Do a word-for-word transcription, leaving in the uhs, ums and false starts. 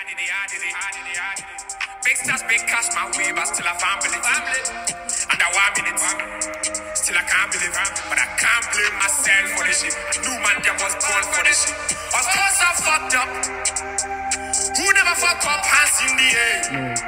did it, I did it, I did it, I did it. Big stars, big cash, my way, but still I family, family. Under one minute, still I can't believe, but I can't blame myself for this shit. I knew man them was born for this shit. Of course I fucked up. Who never fuck up, hands in the air.